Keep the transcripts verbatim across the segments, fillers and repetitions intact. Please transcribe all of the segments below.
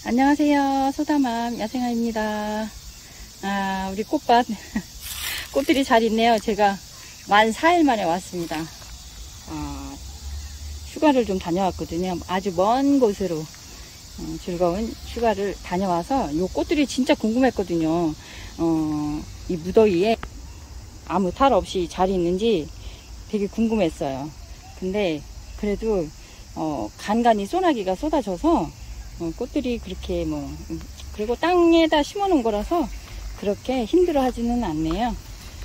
안녕하세요. 소다맘 야생아입니다. 아, 우리 꽃밭 꽃들이 잘 있네요. 제가 만 사 일 만에 왔습니다. 어, 휴가를 좀 다녀왔거든요. 아주 먼 곳으로 어, 즐거운 휴가를 다녀와서 요 꽃들이 진짜 궁금했거든요. 어, 이 무더위에 아무 탈 없이 잘 있는지 되게 궁금했어요. 근데 그래도 어, 간간히 소나기가 쏟아져서 어, 꽃들이 그렇게 뭐 음, 그리고 땅에다 심어 놓은 거라서 그렇게 힘들어 하지는 않네요.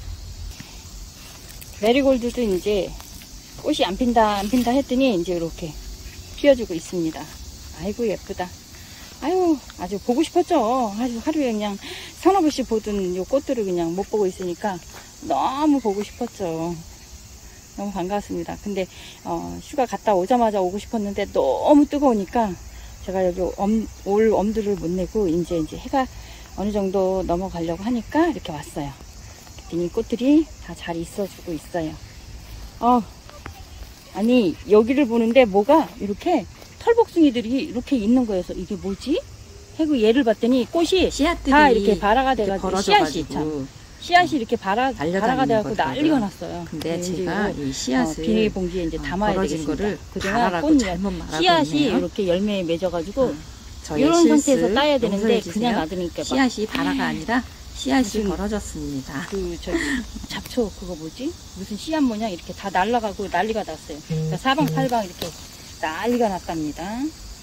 메리골드도 이제 꽃이 안 핀다 안 핀다 했더니 이제 이렇게 피어주고 있습니다. 아이고 예쁘다. 아유 아주 보고 싶었죠. 아주 하루에 그냥 서너 번씩 보던 요 꽃들을 그냥 못 보고 있으니까 너무 보고 싶었죠. 너무 반갑습니다. 근데 어, 휴가 갔다 오자마자 오고 싶었는데 너무 뜨거우니까 제가 여기 엄, 올 엄두를 못 내고 이제 이제 해가 어느 정도 넘어가려고 하니까 이렇게 왔어요. 그랬더니 꽃들이 다 잘 있어주고 있어요. 어, 아니 여기를 보는데 뭐가 이렇게 털복숭이들이 이렇게 있는 거여서 이게 뭐지? 해고 얘를 봤더니 꽃이 씨앗들이 다 이렇게 발아가 돼가지고 씨앗이 참 씨앗이 이렇게 발아, 발아가 돼갖고 난리가 났어요. 근데 제가 이 씨앗을 어, 비닐봉지에 이제 담아야 어, 되겠습니다. 거를 그동안 꽃 씨앗이 있네요. 이렇게 열매에 맺어가지고 어, 이런 상태에서 따야 되는데 그냥 놔두니까 씨앗이 발아가 아니라 씨앗이 벌어졌습니다. 그 저기 잡초 그거 뭐지? 무슨 씨앗 모양 이렇게 다 날라가고 난리가 났어요. 그러니까 사방팔방 이렇게 난리가 났답니다.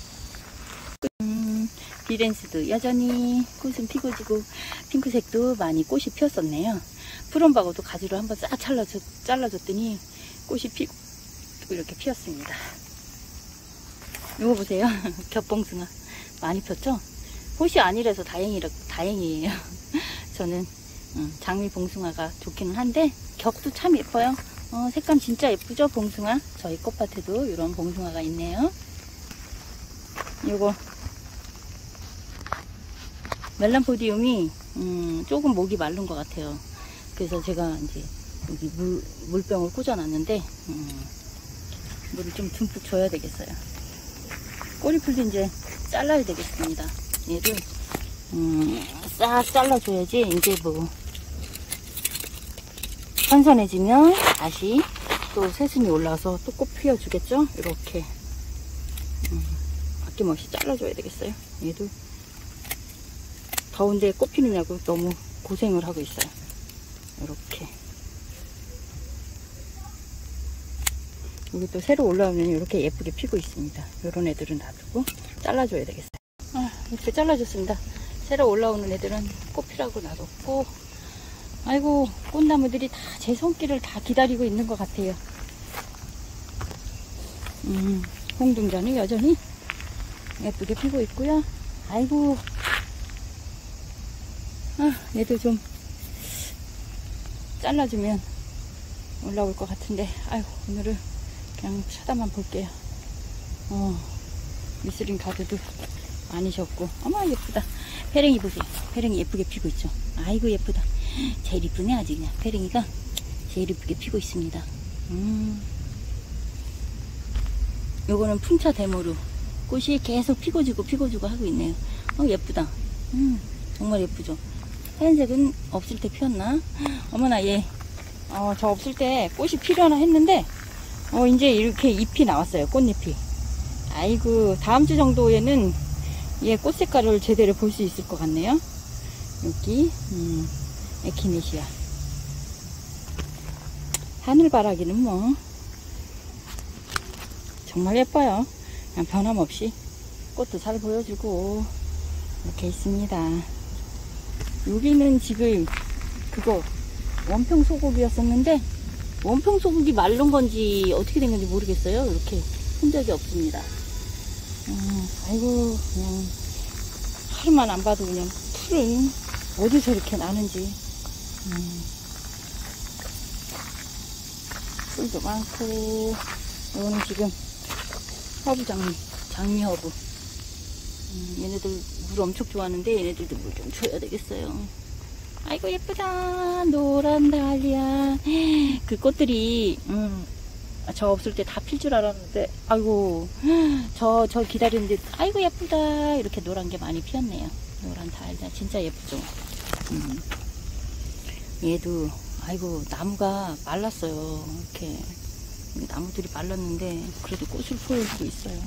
음, 비렌스도 여전히 꽃은 피고 지고 핑크색도 많이 꽃이 피었었네요. 푸른바고도 가지로 한번 싹 잘라줬, 잘라줬더니 꽃이 피고 이렇게 피었습니다. 이거 보세요. 겹봉숭아 많이 폈죠? 꽃이 아니라서 다행이라, 다행이에요. 저는 음, 장미 봉숭아가 좋기는 한데 격도 참 예뻐요. 어, 색감 진짜 예쁘죠? 봉숭아. 저희 꽃밭에도 이런 봉숭아가 있네요. 요거 멜란포디움이 음, 조금 목이 마른 것 같아요. 그래서 제가 이제 여기 물, 물병을 꽂아놨는데 음, 물을 좀 듬뿍 줘야 되겠어요. 꼬리풀도 이제 잘라야 되겠습니다. 얘를 음, 싹 잘라줘야지 이제 뭐 선선해지면 다시 또 새순이 올라와서 또 꽃 피워주겠죠? 이렇게 음, 아낌없이 잘라줘야 되겠어요. 얘도 더운데 꽃 피느냐고 너무 고생을 하고 있어요. 이렇게 여기 또 새로 올라오면 이렇게 예쁘게 피고 있습니다. 이런 애들은 놔두고 잘라줘야 되겠어요. 아, 이렇게 잘라줬습니다. 새로 올라오는 애들은 꽃 피라고 놔뒀고 아이고 꽃나무들이 다 제 손길을 다 기다리고 있는 것 같아요. 음, 홍둥자는 여전히 예쁘게 피고 있고요. 아이고 아, 얘도 좀 잘라주면 올라올 것 같은데 아이고 오늘은 그냥 쳐다만 볼게요. 어, 미스린 가드도 아니셨고 어머 예쁘다. 페랭이 보세요. 페랭이 예쁘게 피고 있죠. 아이고 예쁘다. 제일 이쁘네. 아주 그냥 페랭이가 제일 이쁘게 피고 있습니다. 음. 요거는 풍차 데모루 꽃이 계속 피고지고 피고지고 하고 있네요. 어 예쁘다. 음, 정말 예쁘죠. 하얀색은 없을 때 피었나? 어머나 얘 어, 저 없을 때 꽃이 피려나 했는데 어 이제 이렇게 잎이 나왔어요. 꽃잎이. 아이고 다음 주 정도에는 얘 꽃 색깔을 제대로 볼 수 있을 것 같네요. 여기 음, 에키네시아 하늘바라기는 뭐 정말 예뻐요. 그냥 변함없이 꽃도 잘 보여주고 이렇게 있습니다. 여기는 지금 그거 원평 소국이었었는데 원평 소국이 마른 건지 어떻게 된 건지 모르겠어요. 이렇게 흔적이 없습니다. 음, 아이고 그냥 하루만 안 봐도 그냥 풀은 어디서 이렇게 나는지 음, 풀도 많고 이거는 지금 허브 장미 장미 허브 음, 얘네들 물 엄청 좋아하는데 얘네들도 물 좀 줘야 되겠어요. 아이고 예쁘다. 노란 달리아. 그 꽃들이 음, 저 없을 때 다 필 줄 알았는데, 아이고, 저, 저 기다리는데, 아이고, 예쁘다. 이렇게 노란 게 많이 피었네요. 노란 달걀, 진짜 예쁘죠. 음. 얘도, 아이고, 나무가 말랐어요. 이렇게. 나무들이 말랐는데, 그래도 꽃을 보여주고 있어요.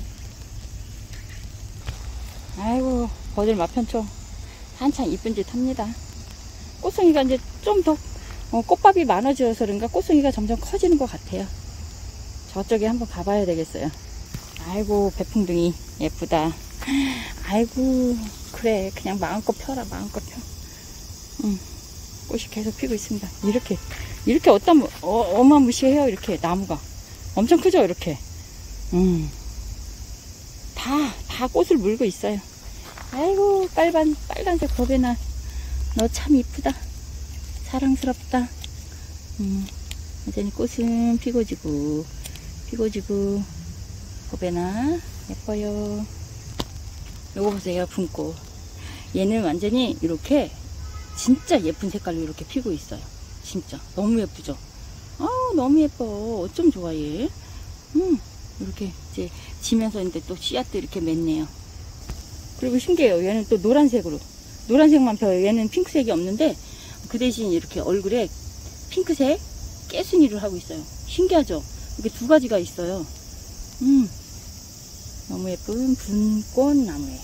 아이고, 버들 마편초. 한참 이쁜 짓 합니다. 꽃송이가 이제 좀 더, 어, 꽃밥이 많아져서 그런가 꽃송이가 점점 커지는 것 같아요. 저쪽에 한번 가봐야 되겠어요. 아이고, 배풍둥이 예쁘다. 아이고, 그래, 그냥 마음껏 펴라, 마음껏 펴. 응, 꽃이 계속 피고 있습니다. 이렇게, 이렇게 어떤, 어, 어마무시해요, 이렇게, 나무가. 엄청 크죠, 이렇게. 음, 다, 다 꽃을 물고 있어요. 아이고, 빨간, 빨간색 고배나, 너 참 이쁘다. 사랑스럽다. 음, 여전히 꽃은 피고 지고, 피고 지고, 고배나, 예뻐요. 요거 보세요, 분꽃. 얘는 완전히 이렇게, 진짜 예쁜 색깔로 이렇게 피고 있어요. 진짜. 너무 예쁘죠? 아, 너무 예뻐. 어쩜 좋아, 얘. 음, 이렇게, 이제, 지면서 이제 또 씨앗도 이렇게 맺네요. 그리고 신기해요. 얘는 또 노란색으로. 노란색만 펴요. 얘는 핑크색이 없는데, 그 대신 이렇게 얼굴에 핑크색 깨순이를 하고 있어요. 신기하죠? 이렇게 두 가지가 있어요. 음, 너무 예쁜 분꽃 나무예요.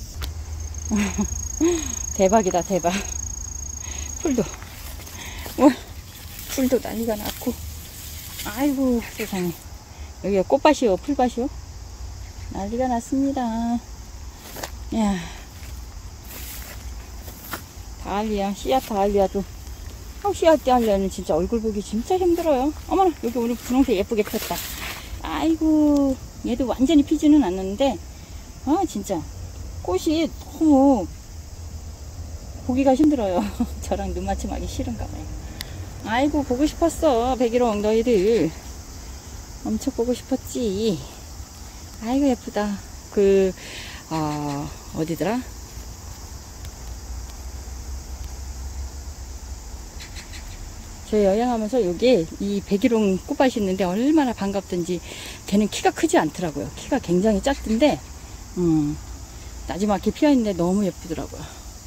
대박이다, 대박. 풀도, 와, 풀도 난리가 났고. 아이고, 세상에. 여기가 꽃밭이요, 풀밭이요? 난리가 났습니다. 야, 다알리아, 씨앗 다알리아도. 아, 씨앗 다알리아는 진짜 얼굴 보기 진짜 힘들어요. 어머나, 여기 오늘 분홍색 예쁘게 폈다. 아이고, 얘도 완전히 피지는 않는데, 아, 진짜. 꽃이 너무 보기가 힘들어요. 저랑 눈 맞춤하기 싫은가 봐요. 아이고, 보고 싶었어, 백일홍 너희들. 엄청 보고 싶었지. 아이고, 예쁘다. 그, 어, 어디더라? 저 여행하면서 여기 이 백일홍 꽃밭이 있는데 얼마나 반갑던지. 걔는 키가 크지 않더라고요. 키가 굉장히 작던데, 음, 나지막히 피어있는데 너무 예쁘더라고요.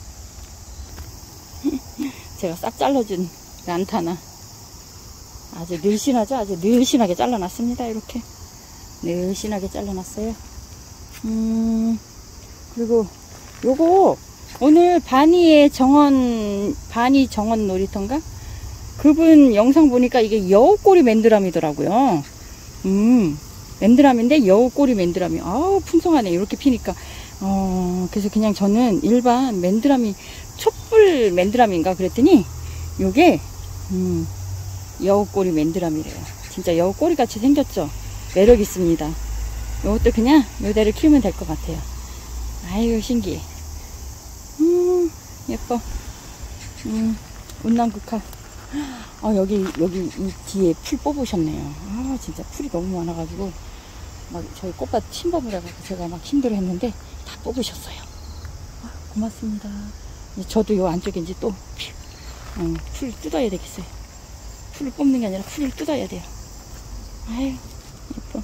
제가 싹 잘라준 란타나. 아주 늘씬하죠? 아주 늘씬하게 잘라놨습니다. 이렇게. 늘씬하게 잘라놨어요. 음, 그리고 요거 오늘 바니의 정원, 바니 정원 놀이터인가? 그분 영상 보니까 이게 여우꼬리 맨드람이더라고요. 음, 맨드람인데 여우꼬리 맨드람이. 아우, 풍성하네. 이렇게 피니까. 어, 그래서 그냥 저는 일반 맨드람이, 촛불 맨드람인가 그랬더니, 요게, 음, 여우꼬리 맨드람이래요. 진짜 여우꼬리 같이 생겼죠? 매력 있습니다. 요것도 그냥 요대로 키우면 될 것 같아요. 아이고, 신기해. 음, 예뻐. 음, 운남국화. 아, 여기, 여기, 이 뒤에 풀 뽑으셨네요. 아, 진짜 풀이 너무 많아가지고, 막, 저희 꽃밭 침범을 해가지고 제가 막 힘들어 했는데, 다 뽑으셨어요. 아, 고맙습니다. 저도 요 안쪽에 이제 또, 어, 풀 뜯어야 되겠어요. 풀을 뽑는 게 아니라 풀을 뜯어야 돼요. 아유, 예뻐.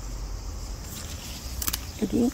여기,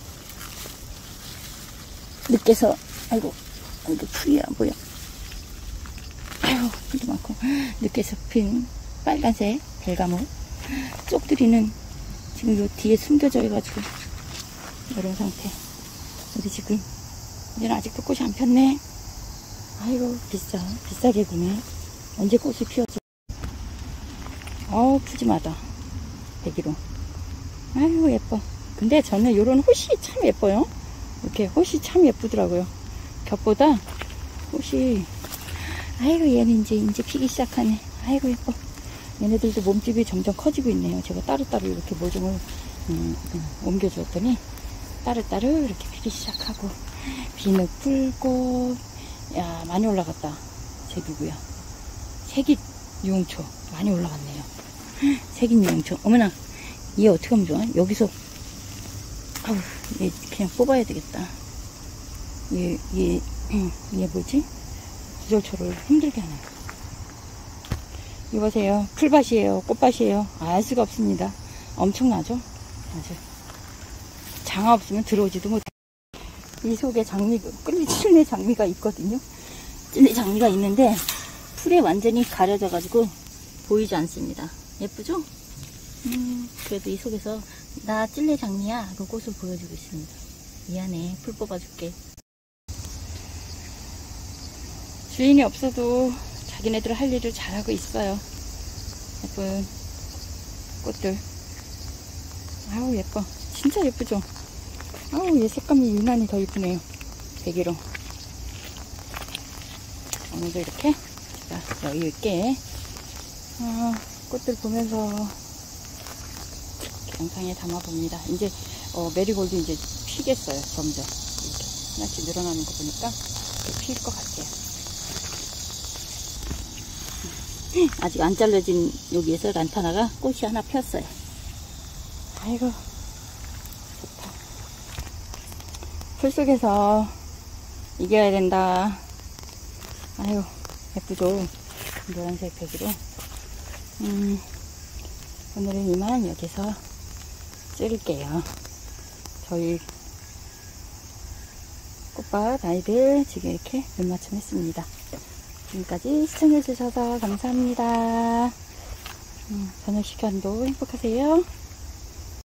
늦게서, 아이고, 아이고, 풀이 안 보여. 아유, 풀도 많고. 늦게서 핀 빨간색 벨가모. 쪽들이는 지금 요 뒤에 숨겨져 해가지고, 이런 상태. 여기 지금, 이제는 아직도 꽃이 안 폈네. 아이고, 비싸. 비싸게 구네. 언제 꽃이 피었지? 어우, 푸짐하다. 백일홍. 아이고, 예뻐. 근데 저는 요런 호시 참 예뻐요. 이렇게 호시 참 예쁘더라고요. 겹보다 호시. 아이고, 얘는 이제, 이제 피기 시작하네. 아이고, 예뻐. 얘네들도 몸집이 점점 커지고 있네요. 제가 따로따로 이렇게 모종을, 음, 음, 옮겨주었더니, 따로따로 이렇게 피기 시작하고. 비늘 풀꽃. 야, 많이 올라갔다. 쟤 누구야? 색이 유홍초. 많이 올라갔네요. 색인 유홍초. 어머나, 얘 어떻게 하면 좋아? 여기서, 아우, 얘 그냥 뽑아야 되겠다. 얘, 얘, 얘 뭐지? 구절초를 힘들게 하네. 이거 보세요. 풀밭이에요. 꽃밭이에요. 알 수가 없습니다. 엄청나죠? 아주. 장아 없으면 들어오지도 못해. 이 속에 장미, 끌리 찔레 장미가 있거든요. 찔레 장미가 있는데 풀에 완전히 가려져가지고 보이지 않습니다. 예쁘죠? 음, 그래도 이 속에서 나 찔레 장미야 하고 꽃을 보여주고 있습니다. 미안해, 풀 뽑아줄게. 주인이 없어도 자기네들 할 일을 잘하고 있어요. 예쁜 꽃들. 아우 예뻐. 진짜 예쁘죠? 아우 얘 색감이 유난히 더 예쁘네요. 대기로. 오늘도 이렇게 제가 여유있게 어, 꽃들 보면서 영상에 담아봅니다. 이제 어, 메리골드 이제 피겠어요. 점점 이렇게 하나씩 늘어나는 거 보니까 필 것 같아요. 아직 안 잘라진 여기에서 란타나가 꽃이 하나 폈어요. 아이고 좋다. 풀 속에서 이겨야 된다. 아유 예쁘죠? 노란색 백으로. 음, 오늘은 이만 여기서 찍을게요. 저희 꽃밭 아이들 지금 이렇게 눈맞춤 했습니다. 지금까지 시청해주셔서 감사합니다. 음, 저녁 시간도 행복하세요.